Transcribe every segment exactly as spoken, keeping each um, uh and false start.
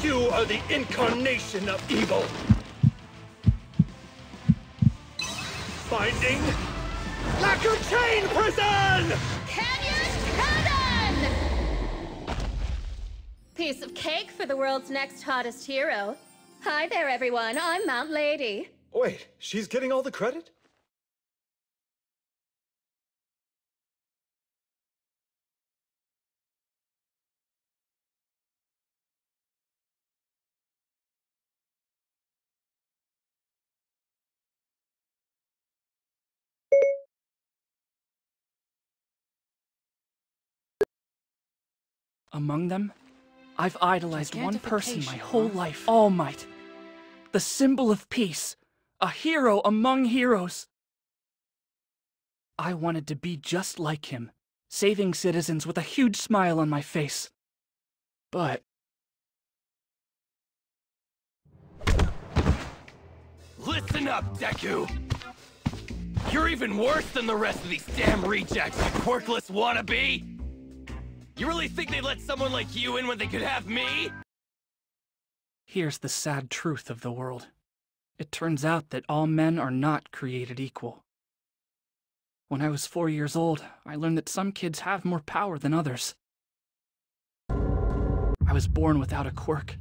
You are the incarnation of evil. Finding Lacquer Chain Prison! Canyon Cannon! Piece of cake for the world's next hottest hero. Hi there, everyone. I'm Mount Lady. Wait, she's getting all the credit? Among them, I've idolized one person my whole life. All Might. The symbol of peace. A hero among heroes. I wanted to be just like him, saving citizens with a huge smile on my face. But... Listen up, Deku! You're even worse than the rest of these damn rejects, you quirkless wannabe! You really think they'd let someone like you in when they could have me? Here's the sad truth of the world. It turns out that all men are not created equal. When I was four years old, I learned that some kids have more power than others. I was born without a quirk.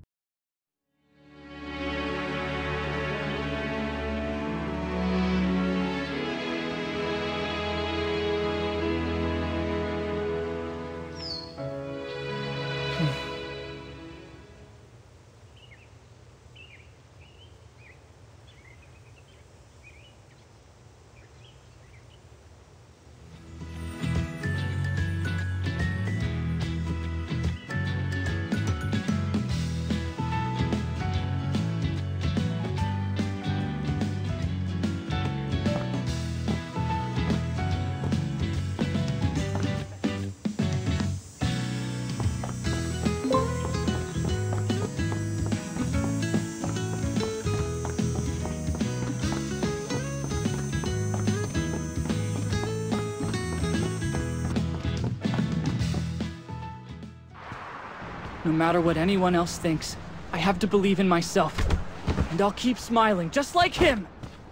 No matter what anyone else thinks, I have to believe in myself. And I'll keep smiling, just like him!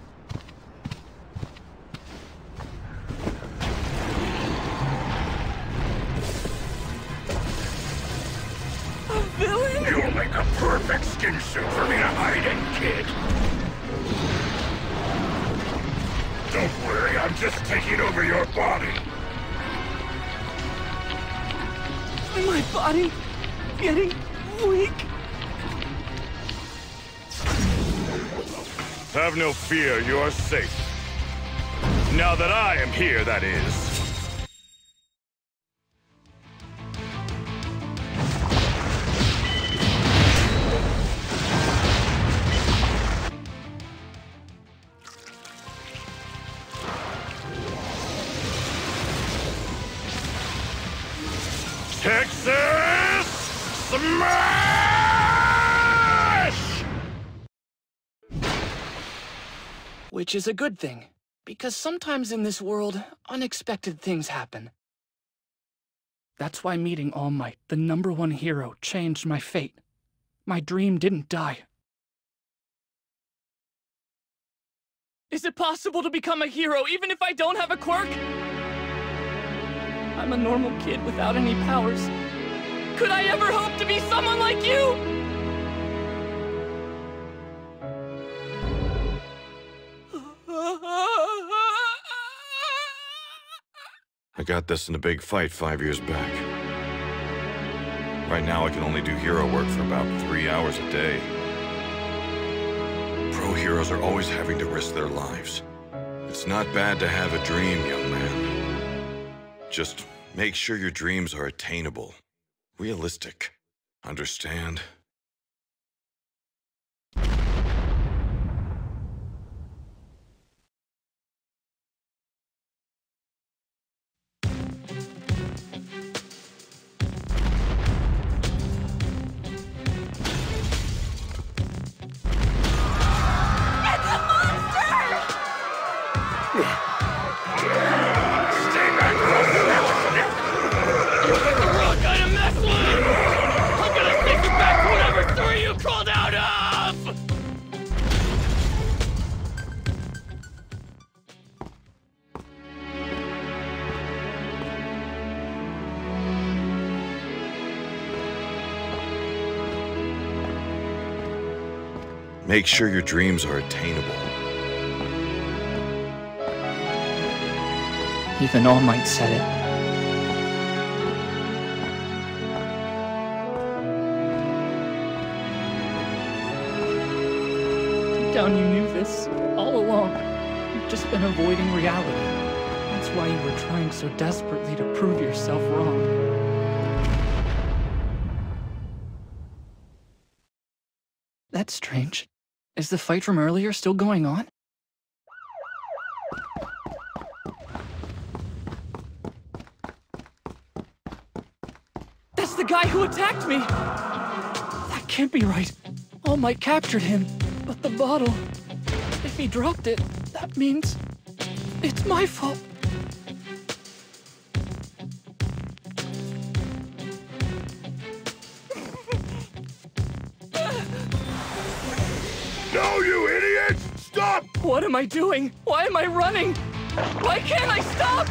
A villain? You'll make a perfect skin suit for me to hide in, kid! Don't worry, I'm just taking over your body! My body... getting weak. Have no fear, you're safe. Now that I am here, that is. Texas Smash! Which is a good thing, because sometimes in this world, unexpected things happen. That's why meeting All Might, the number one hero, changed my fate. My dream didn't die. Is it possible to become a hero even if I don't have a quirk? I'm a normal kid without any powers. Could I ever hope to be someone like you? I got this in a big fight five years back. Right now I can only do hero work for about three hours a day. Pro heroes are always having to risk their lives. It's not bad to have a dream, young man. Just make sure your dreams are attainable, realistic. Understand? Back make sure your dreams are attainable. Even All Might said it. Deep down you knew this all along. You've just been avoiding reality. That's why you were trying so desperately to prove yourself wrong. That's strange. Is the fight from earlier still going on? That's the guy who attacked me! That can't be right. All Might captured him, but the bottle... If he dropped it, that means... It's my fault. No, you idiot! Stop! What am I doing? Why am I running? Why can't I stop?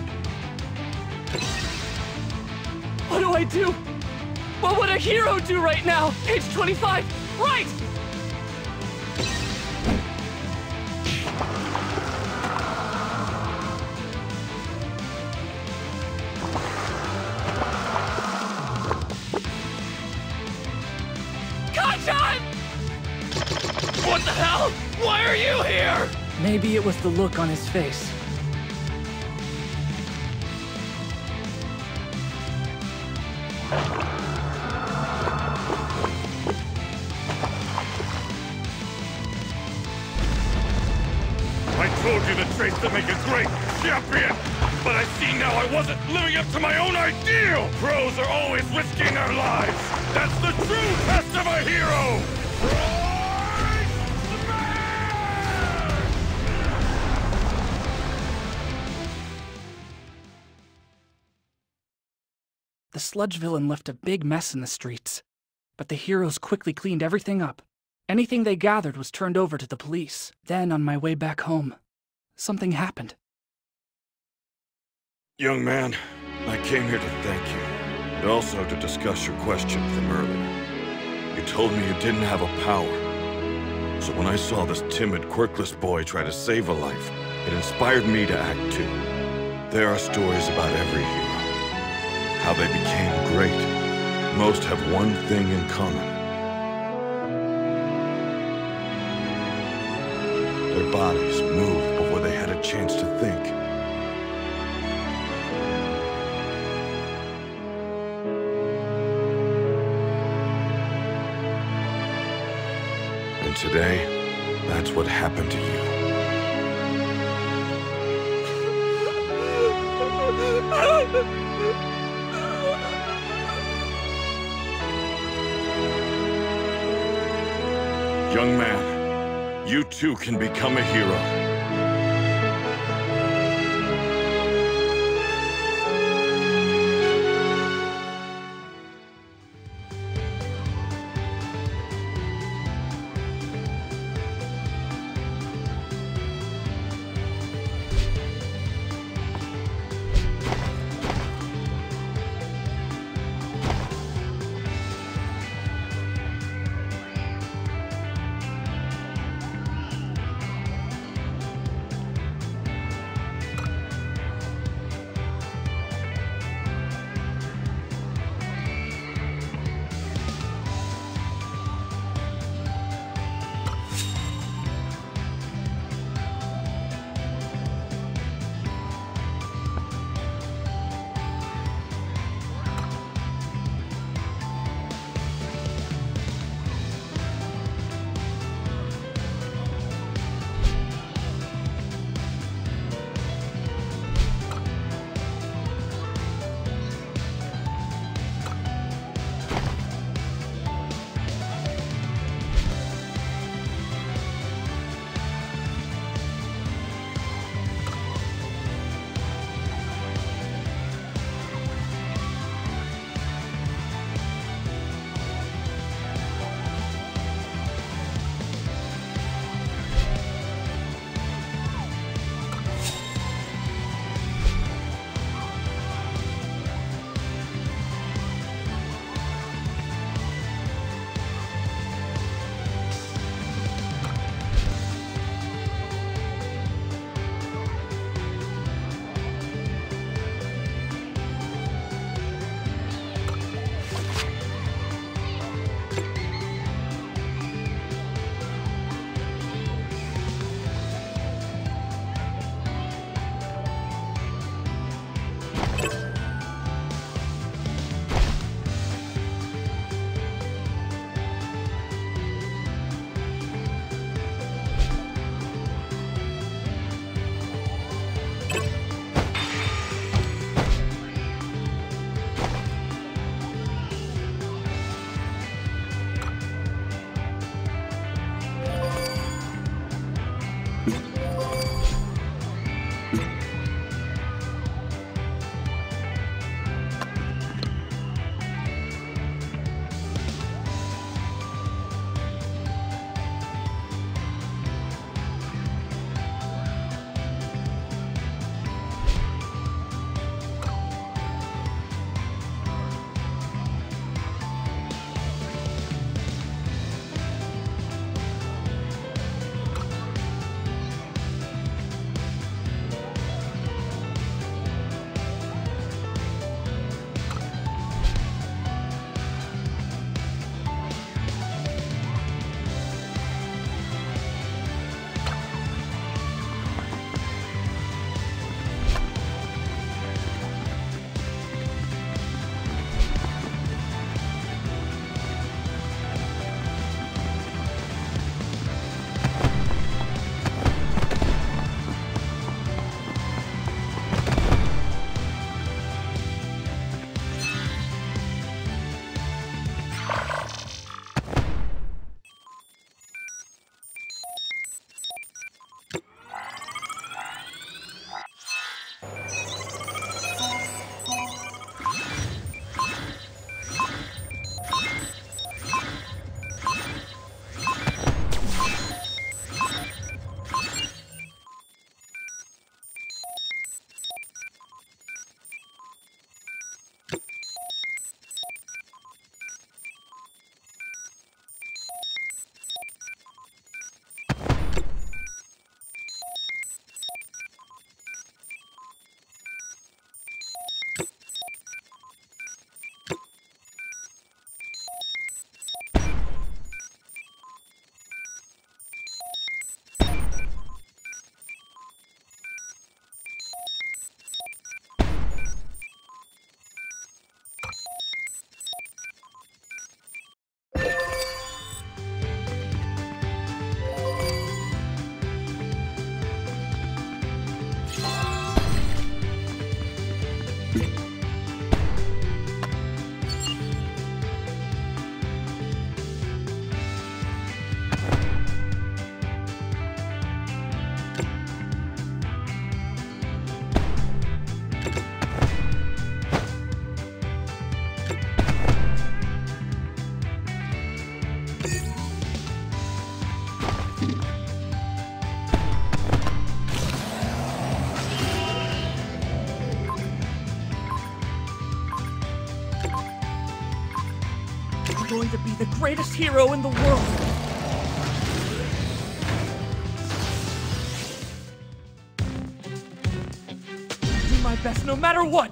What do I do? What would a hero do right now? Page twenty-five, right! Kacchan! What the hell? Why are you here? Maybe it was the look on his face. I told you the traits that make a great champion! But I see now I wasn't living up to my own ideal! Pros are always risking their lives! That's the true test of a hero! The sludge villain left a big mess in the streets, but the heroes quickly cleaned everything up. Anything they gathered was turned over to the police. Then, on my way back home, something happened. Young man, I came here to thank you, and also to discuss your question from earlier. You told me you didn't have a power. So when I saw this timid, quirkless boy try to save a life, it inspired me to act too. There are stories about every hero. How they became great. Most have one thing in common. Their bodies moved before they had a chance to think. And today, that's what happened to you. Young man, you too can become a hero. going to be the greatest hero in the world. Do my best no matter what.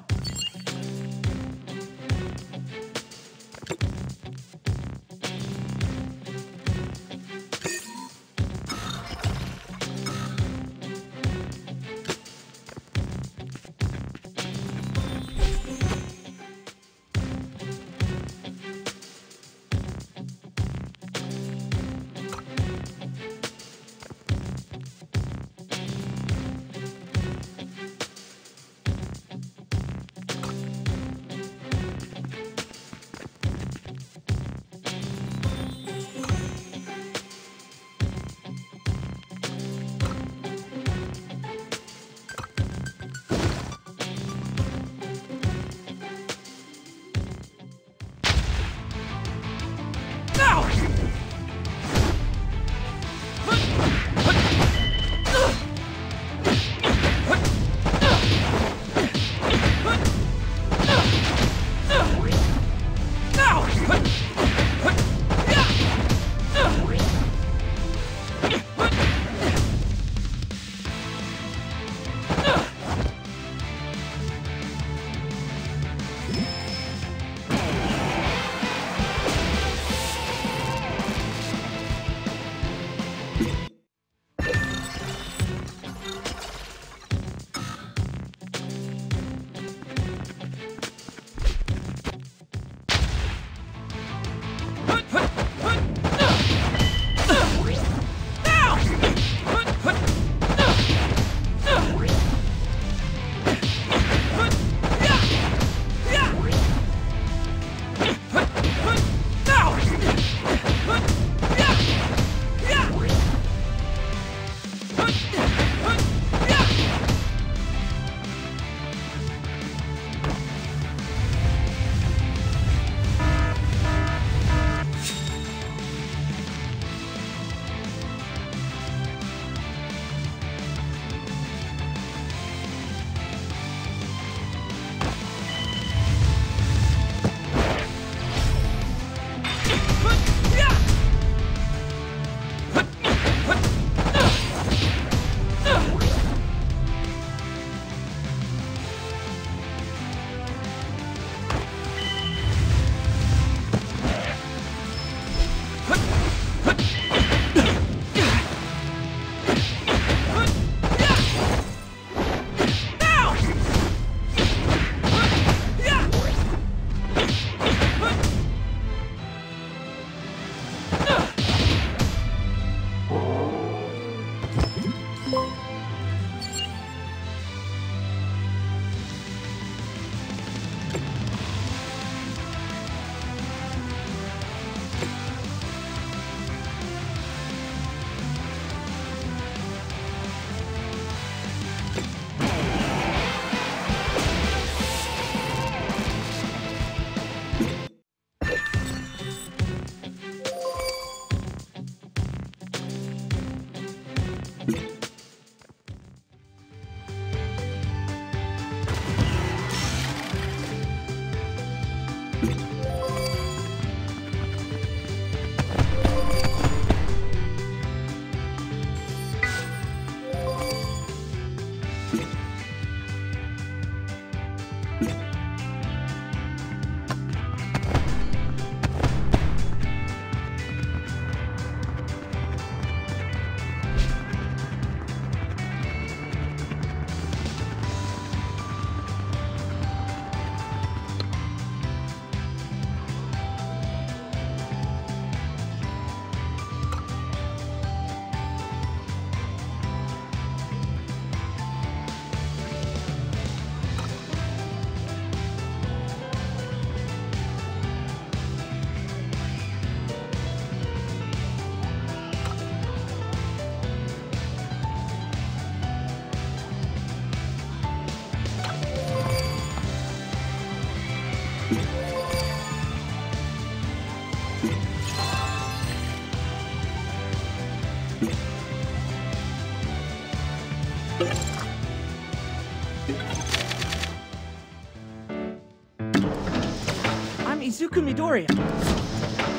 I'm Izuku Midoriya.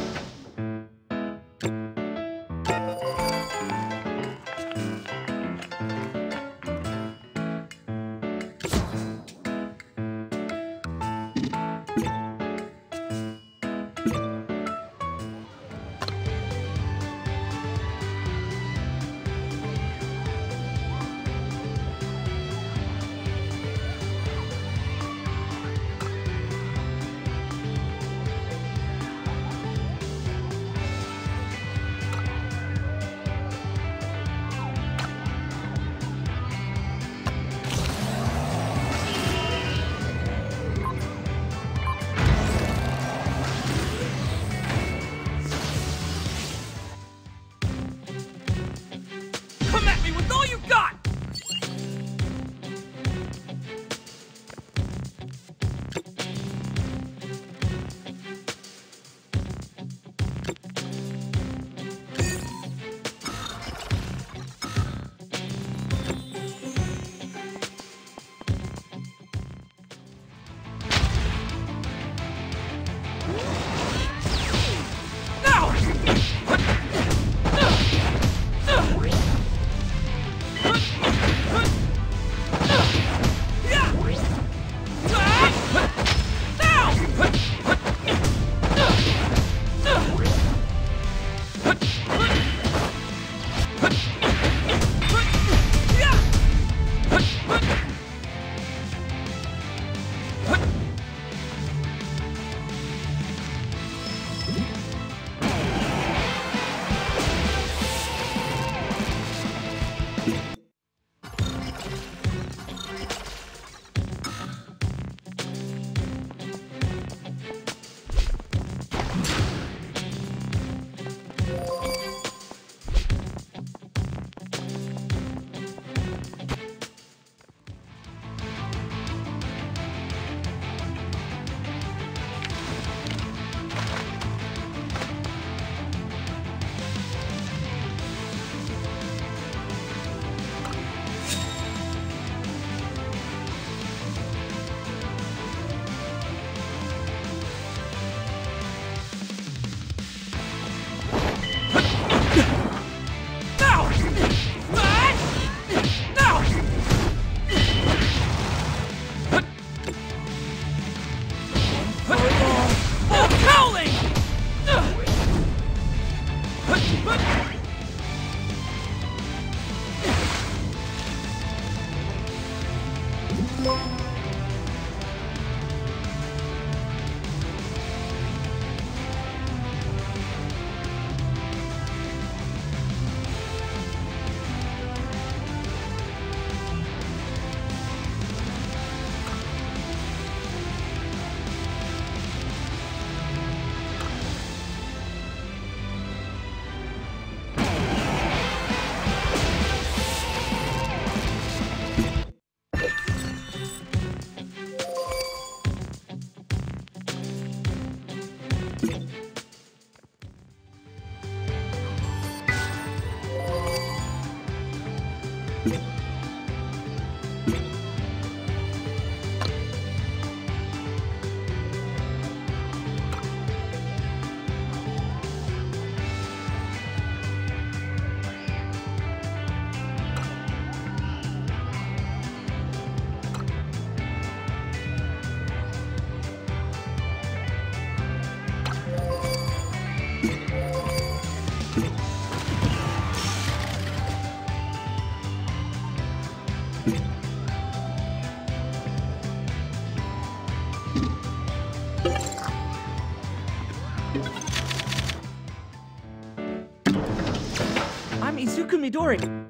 Izuku Midori.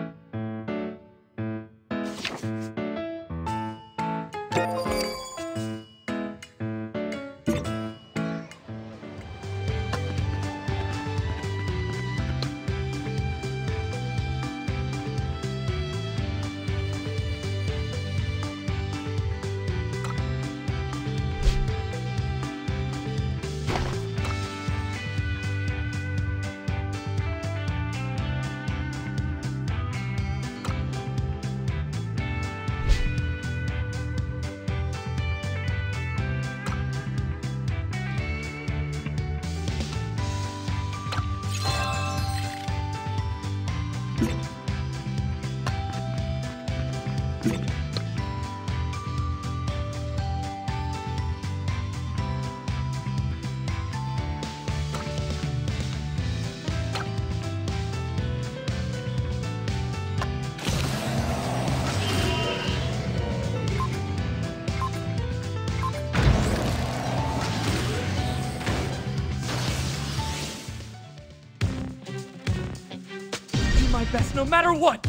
My best no matter what!